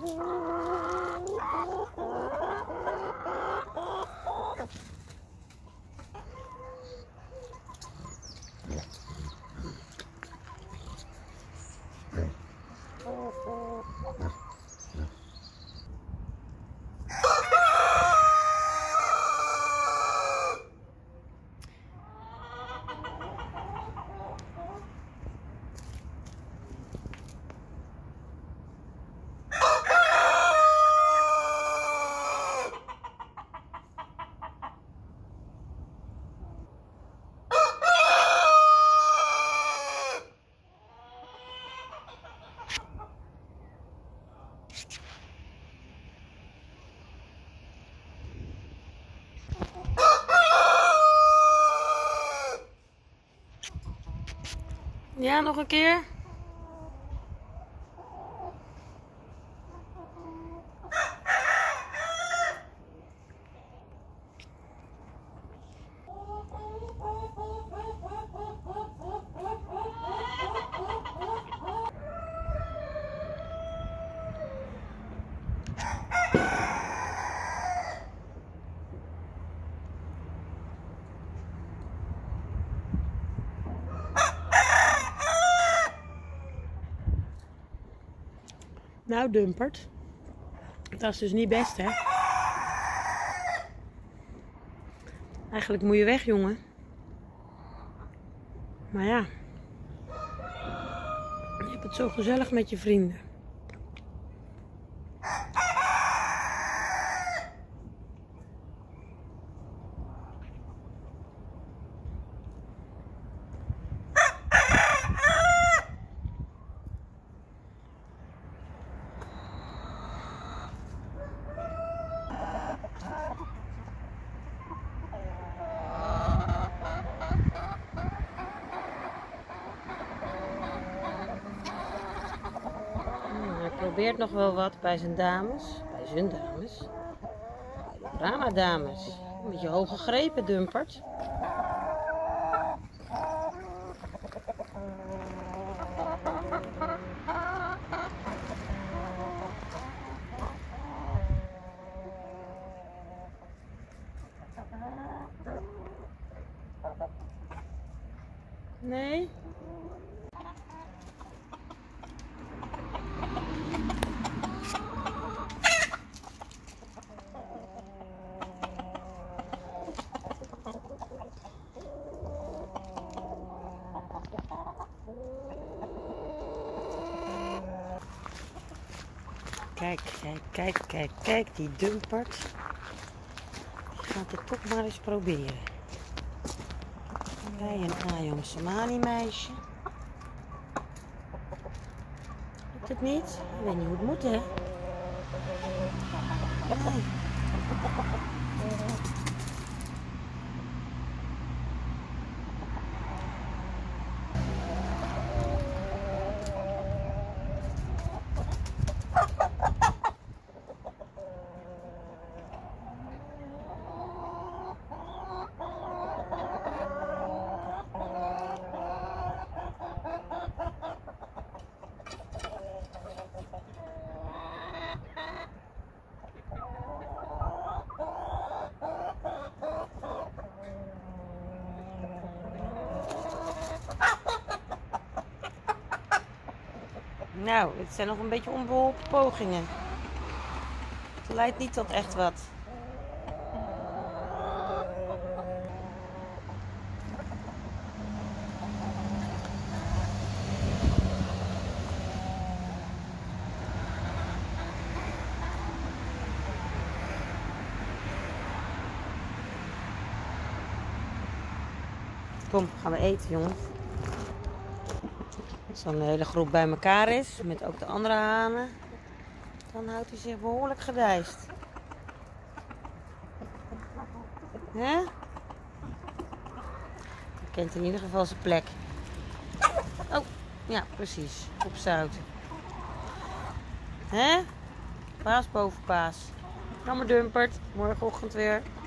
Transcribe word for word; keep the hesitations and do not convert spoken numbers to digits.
Ja, nog een keer. Nou, Dumpert. Dat is dus niet best, hè? Eigenlijk moet je weg, jongen. Maar ja. Je hebt het zo gezellig met je vrienden. Hij probeert nog wel wat bij zijn dames. Bij zijn dames. Bij de Brahma dames. Een beetje hoge grepen, Dumpert. Nee? Kijk, kijk, kijk, kijk, kijk, die Dumpert. Die gaat het toch maar eens proberen. Bij een Ayom Samani meisje. Lukt het niet? Ik weet niet hoe het moet, hè? Nee. Nou, dit zijn nog een beetje onbeholpen pogingen. Het leidt niet tot echt wat. Kom, gaan we eten, jongens. Als dan de hele groep bij elkaar is, met ook de andere hanen, dan houdt hij zich behoorlijk gedijst. Hè? Hij kent in ieder geval zijn plek. Oh, ja, precies. Opzouten. Hè? Paas boven paas. Jammer, Dumpert. Morgenochtend weer.